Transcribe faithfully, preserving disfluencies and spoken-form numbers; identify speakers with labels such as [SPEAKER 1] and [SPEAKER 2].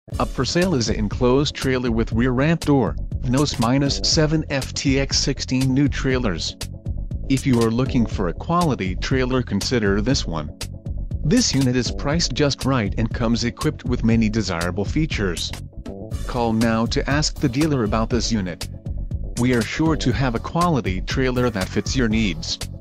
[SPEAKER 1] Up for sale is an enclosed trailer with rear ramp door, Vnose seven F T X sixteen new trailers. If you are looking for a quality trailer, consider this one. This unit is priced just right and comes equipped with many desirable features. Call now to ask the dealer about this unit. We are sure to have a quality trailer that fits your needs.